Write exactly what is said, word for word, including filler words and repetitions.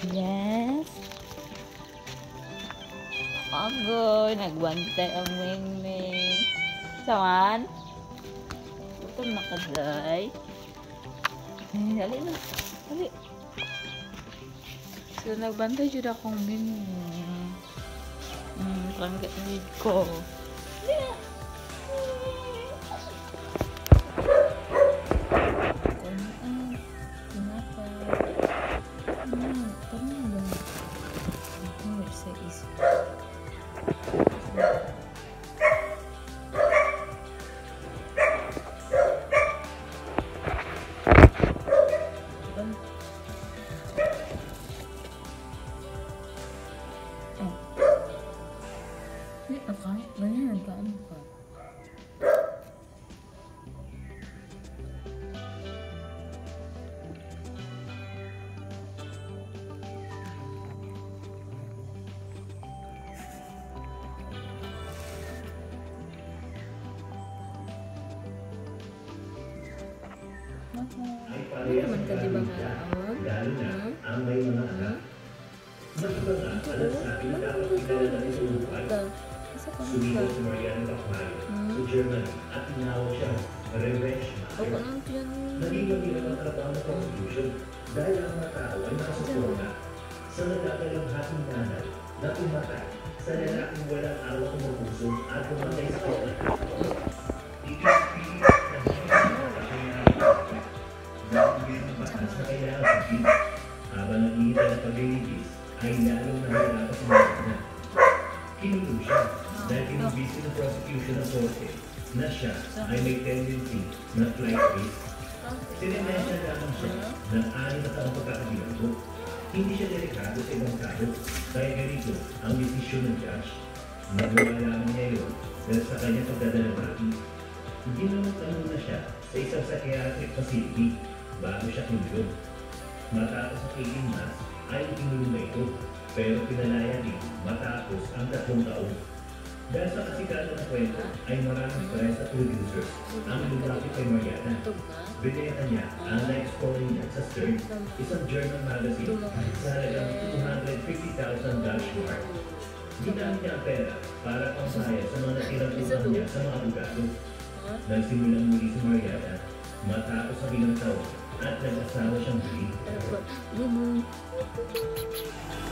Yes. Agoy, nagbantay ang Mingming. Saman? Ito makaday. Eh, dali na. Dali. So, nagbantay dyan akong Mingming. Hmm, langgat need ko. Dali na. Ini apa? Banyak agak apa? Ini naman ka di ba nga awag? Ang may mga anak. Mas iba nga, alam sa akin na dapat pinalala ng sulupan. Sumigaw si Mariana Bachmann sa Germany at tinawag siya revenge mafia. Naging mabilang ang trabaho ng prosecution dahil ang mga tao ay nakasuporta sa nagkakalang hating nanay na pumatay sa lalaking walang awa ng puso at pumatay sa kanya. Ipipilit na siya ang kasayang dahil ang batas na kailangan sa pili. Habang nag-iita ng paglilibis ay lalong nahirapan sa mga na. Kinulong siya dahil kinubisi ng prosecution ng korte na siya ay may tendency na flight risk. Sinemensya lamang siya ng anim na taong pagkakabilango. Hindi siya delikado sa ibang tao kaya ganito ang desisyon ng judge. Nagawa lamang niya yun dahil sa kanyang pagdadalabati. Ginamot-ano na siya sa isang psychiatric facility bago siya kinulong. Matapos ang eighteen months ay itinulong na ito pero pinalaya din matapos ang tatlong taon. Dahil sa kasikatan ng kwento ay maraming press at producers ang lumapit kay Mariana. Binenta niya ang life story niya sa Stern, isang German magazine sa halagang two hundred fifty thousand Dutch mark. Ginamit niya ang pera para pangsaya sa mga natirang utang niya sa mga abogado. Nagsimulang muli si Mariana matapos sa bilang taon at nag-asawa siyang muli.